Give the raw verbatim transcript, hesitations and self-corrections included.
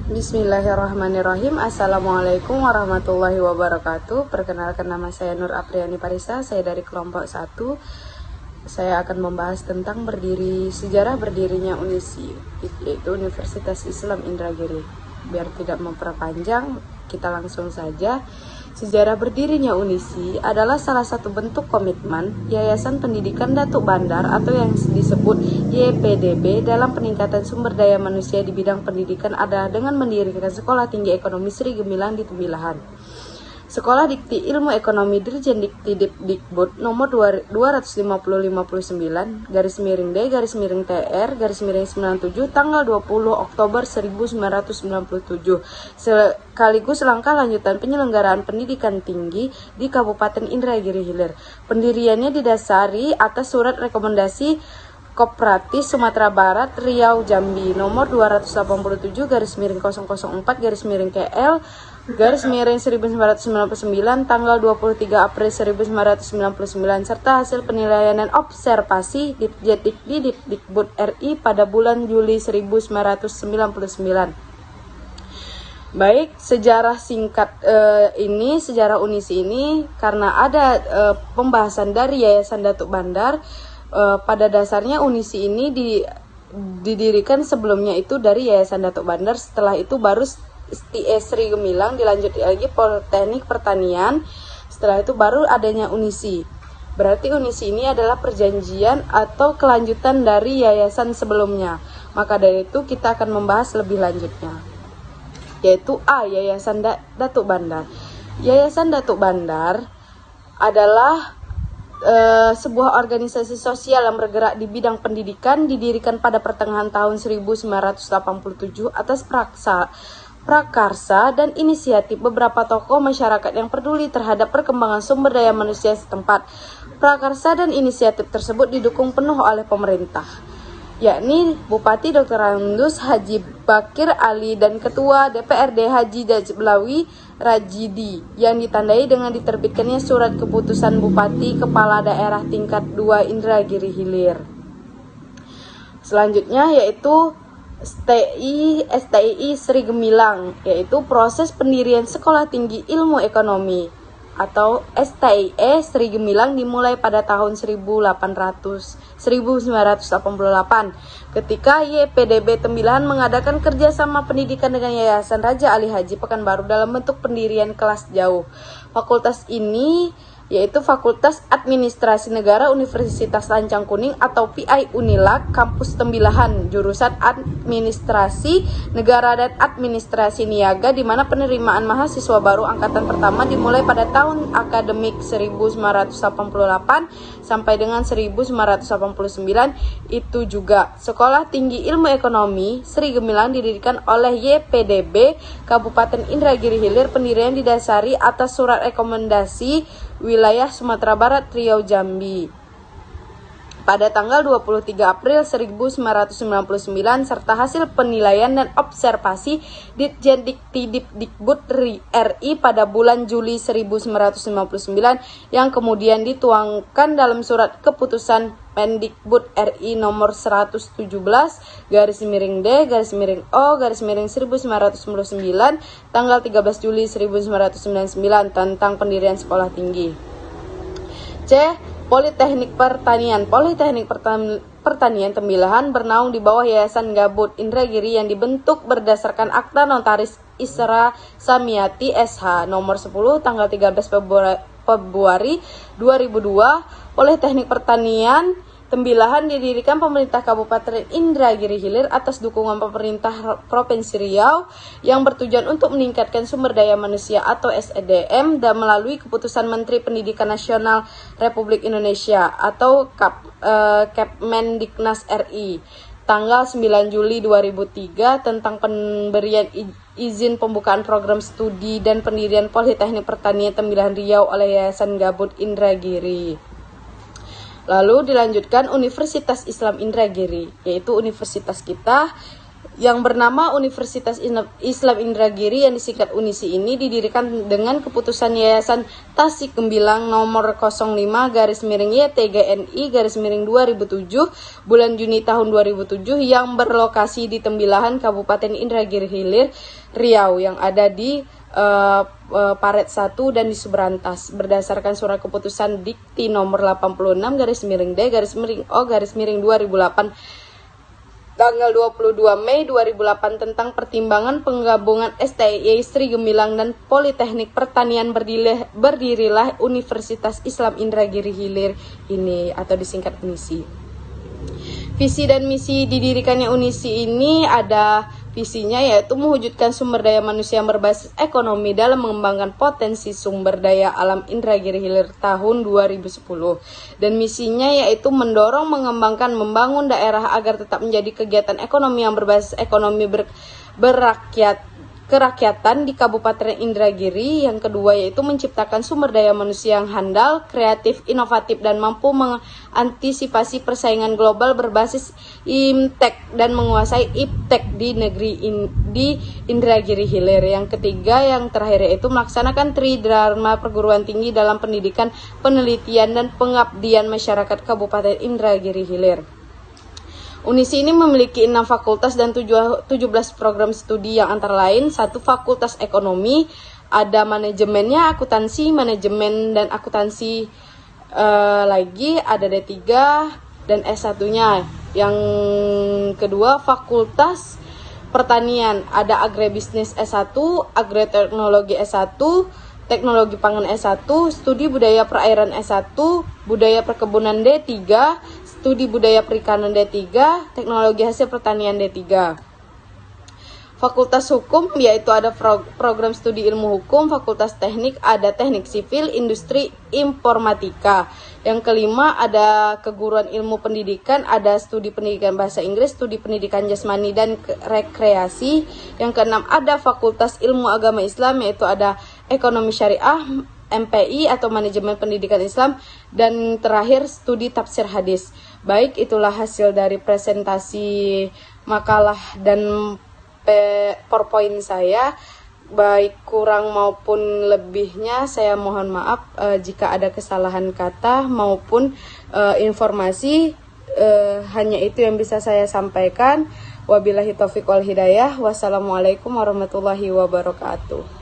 Bismillahirrahmanirrahim. Assalamualaikum warahmatullahi wabarakatuh. Perkenalkan, nama saya Nur Apriani Parisa. Saya dari kelompok satu. Saya akan membahas tentang berdiri sejarah berdirinya U N I S I, yaitu Universitas Islam Indragiri. Biar tidak memperpanjang, kita langsung saja. Sejarah berdirinya U N I S I adalah salah satu bentuk komitmen Yayasan Pendidikan Datuk Bandar atau yang disebut Y P D B dalam peningkatan sumber daya manusia di bidang pendidikan adalah dengan mendirikan Sekolah Tinggi Ekonomi Sri Gemilang di Tembilahan. Sekolah Dikti Ilmu Ekonomi Dirjen Dikti Dikbud nomor dua ratus lima puluh lima puluh sembilan garis miring D garis miring T R garis miring sembilan puluh tujuh tanggal dua puluh Oktober seribu sembilan ratus sembilan puluh tujuh sekaligus langkah lanjutan penyelenggaraan pendidikan tinggi di Kabupaten Indragiri Hilir. Pendiriannya didasari atas surat rekomendasi Kooperatif Sumatera Barat Riau Jambi nomor dua ratus delapan puluh tujuh garis miring nol nol empat garis miring K L garis miring seribu sembilan ratus sembilan puluh sembilan tanggal dua puluh tiga April seribu sembilan ratus sembilan puluh sembilan serta hasil penilaian dan observasi Ditjen Dikti Dikbud R I pada bulan Juli seribu sembilan ratus sembilan puluh sembilan. Baik, sejarah singkat eh, ini, sejarah U N I S I ini karena ada eh, pembahasan dari Yayasan Datuk Bandar. eh, pada dasarnya U N I S I ini di, didirikan sebelumnya itu dari Yayasan Datuk Bandar, setelah itu baru T S Sri Gemilang, dilanjut lagi Politeknik Pertanian, setelah itu baru adanya U N I S I. Berarti U N I S I ini adalah perjanjian atau kelanjutan dari yayasan sebelumnya. Maka dari itu kita akan membahas lebih lanjutnya, yaitu A. Yayasan Datuk Bandar. Yayasan Datuk Bandar adalah e, sebuah organisasi sosial yang bergerak di bidang pendidikan, didirikan pada pertengahan tahun seribu sembilan ratus delapan puluh tujuh atas praksa prakarsa dan inisiatif beberapa tokoh masyarakat yang peduli terhadap perkembangan sumber daya manusia setempat. Prakarsa dan inisiatif tersebut didukung penuh oleh pemerintah, yakni Bupati Doktor Randus Haji Bakir Ali dan Ketua D P R D Haji Dajblawi Rajidi, yang ditandai dengan diterbitkannya surat keputusan Bupati Kepala Daerah tingkat dua Indragiri Hilir. Selanjutnya yaitu S T I S T I Sri Gemilang, yaitu proses pendirian Sekolah Tinggi Ilmu Ekonomi atau S T I E Sri Gemilang dimulai pada tahun seribu sembilan ratus delapan puluh delapan ketika Y P D B Tembilahan mengadakan kerjasama pendidikan dengan Yayasan Raja Ali Haji Pekanbaru dalam bentuk pendirian kelas jauh. Fakultas ini yaitu Fakultas Administrasi Negara Universitas Lancang Kuning atau P I Unilak Kampus Tembilahan, jurusan Administrasi Negara dan Administrasi Niaga, di mana penerimaan mahasiswa baru angkatan pertama dimulai pada tahun akademik seribu sembilan ratus delapan puluh delapan sampai dengan seribu sembilan ratus delapan puluh sembilan. Itu juga Sekolah Tinggi Ilmu Ekonomi Sri Gemilang didirikan oleh Y P D B Kabupaten Indragiri Hilir. Pendirian didasari atas surat rekomendasi Wilayah Sumatera Barat Riau Jambi pada tanggal dua puluh tiga April seribu sembilan ratus sembilan puluh sembilan serta hasil penilaian dan observasi Ditjen Dikti Dikbud R I pada bulan Juli seribu sembilan ratus sembilan puluh sembilan, yang kemudian dituangkan dalam surat keputusan Mendikbud R I nomor seratus tujuh belas garis miring D garis miring O garis miring seribu sembilan ratus sembilan puluh sembilan tanggal tiga belas Juli seribu sembilan ratus sembilan puluh sembilan tentang pendirian sekolah tinggi. C. Politeknik Pertanian. Politeknik Pertanian Tembilahan bernaung di bawah Yayasan Gabut Indragiri yang dibentuk berdasarkan Akta Notaris Isra Samiyati S H nomor sepuluh tanggal tiga belas Februari dua ribu dua. Politeknik Pertanian Tembilahan didirikan pemerintah Kabupaten Indragiri Hilir atas dukungan pemerintah Provinsi Riau yang bertujuan untuk meningkatkan sumber daya manusia atau S D M dan melalui keputusan Menteri Pendidikan Nasional Republik Indonesia atau Kap, eh, Kepmendiknas R I tanggal sembilan Juli dua ribu tiga tentang pemberian izin pembukaan program studi dan pendirian Politeknik Pertanian Tembilahan Riau oleh Yayasan Gabut Indragiri. Lalu dilanjutkan Universitas Islam Indragiri, yaitu universitas kita yang bernama Universitas Islam Indragiri yang disingkat UNISI ini didirikan dengan keputusan Yayasan Tasik Gemilang nomor nol lima garis miring Y T G N I garis miring dua ribu tujuh bulan Juni tahun dua ribu tujuh yang berlokasi di Tembilahan Kabupaten Indragiri Hilir, Riau yang ada di uh, uh, Paret satu dan di Subrantas berdasarkan surat keputusan Dikti nomor delapan puluh enam garis miring D garis miring O garis miring dua ribu delapan tanggal dua puluh dua Mei dua ribu delapan tentang pertimbangan penggabungan S T I I Sri Gemilang dan Politeknik Pertanian berdirilah, berdirilah Universitas Islam Indragiri Hilir ini atau disingkat UNISI. Visi dan misi didirikannya UNISI ini ada visinya yaitu mewujudkan sumber daya manusia yang berbasis ekonomi dalam mengembangkan potensi sumber daya alam Indragiri Hilir tahun dua ribu sepuluh. Dan misinya yaitu mendorong, mengembangkan, membangun daerah agar tetap menjadi kegiatan ekonomi yang berbasis ekonomi ber, berakyat kerakyatan di Kabupaten Indragiri. Yang kedua yaitu menciptakan sumber daya manusia yang handal, kreatif, inovatif, dan mampu mengantisipasi persaingan global berbasis Imtek dan menguasai Iptek di negeri in, di Indragiri Hilir. Yang ketiga, yang terakhir yaitu melaksanakan tridharma perguruan tinggi dalam pendidikan, penelitian, dan pengabdian masyarakat Kabupaten Indragiri Hilir. UNISI ini memiliki enam fakultas dan tujuh belas program studi yang antara lain satu fakultas ekonomi, ada manajemennya, akuntansi, manajemen dan akuntansi uh, lagi, ada D tiga dan S satu-nya. Yang kedua fakultas pertanian, ada agribisnis S satu, agroteknologi S satu, teknologi pangan S satu, studi budaya perairan S satu, budaya perkebunan D tiga, studi budaya perikanan D tiga, teknologi hasil pertanian D tiga. Fakultas hukum yaitu ada pro- program studi ilmu hukum, fakultas teknik ada teknik sipil, industri, informatika. Yang kelima ada keguruan ilmu pendidikan, ada studi pendidikan bahasa Inggris, studi pendidikan jasmani dan rekreasi. Yang keenam ada fakultas ilmu agama Islam yaitu ada ekonomi syariah, M P I atau manajemen pendidikan Islam, dan terakhir studi tafsir hadis. Baik, itulah hasil dari presentasi makalah dan PowerPoint saya. Baik kurang maupun lebihnya saya mohon maaf uh, jika ada kesalahan kata maupun uh, informasi. Uh, hanya itu yang bisa saya sampaikan. Wabillahi taufiq wal hidayah. Wassalamualaikum warahmatullahi wabarakatuh.